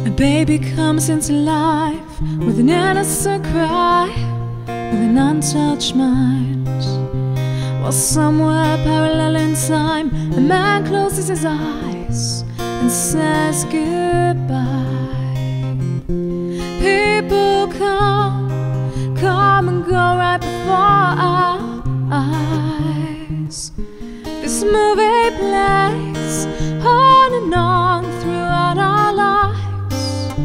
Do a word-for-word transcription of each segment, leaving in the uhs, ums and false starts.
A baby comes into life with an innocent cry, with an untouched mind. While somewhere parallel in time, a man closes his eyes and says goodbye. People come, come and go right before our eyes. This movie plays on and on throughout our lives.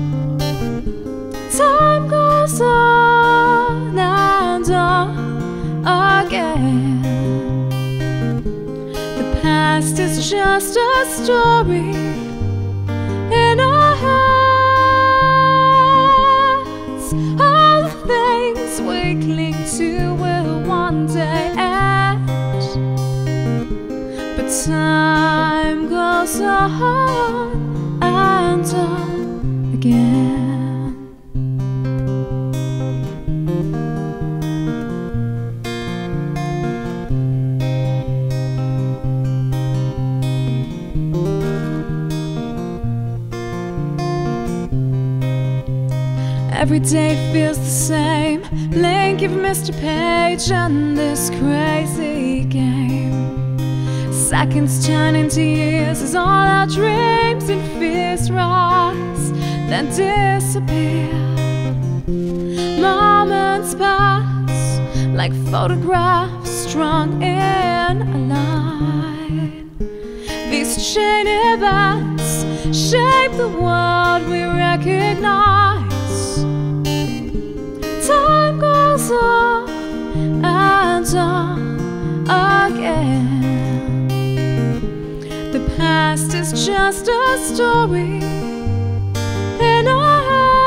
Time goes on and on again. The past is just a story in our heads. All the things we cling to will one day end, but time goes on and on again. Every day feels the same. Blink, you've missed a page in this crazy game. Seconds turn into years as all our dreams and fears rise, then disappear. Moments pass like photographs strung in a line. These chain events shape the world we recognize. Time goes on and on again. The past is just a story in our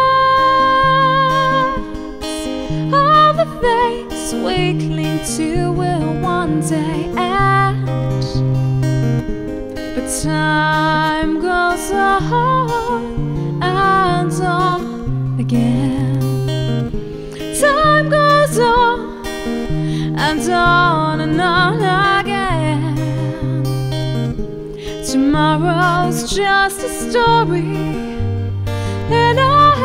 heads. All the things we cling to will one day end, but time goes on and on again. Time goes on and on and on again. Tomorrow's just a story in our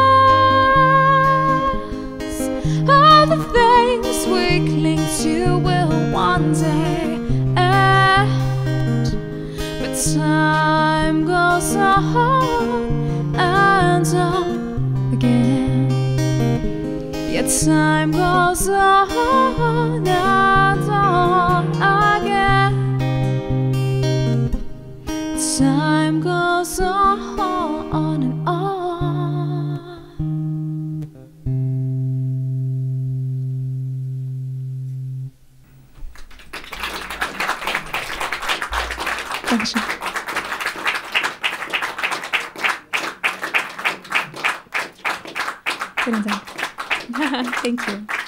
heads. All the things we cling to will one day end, but time goes on and on again. Yet time goes on and on again. Time goes on and on. Dankeschön. Vielen Dank. Thank you.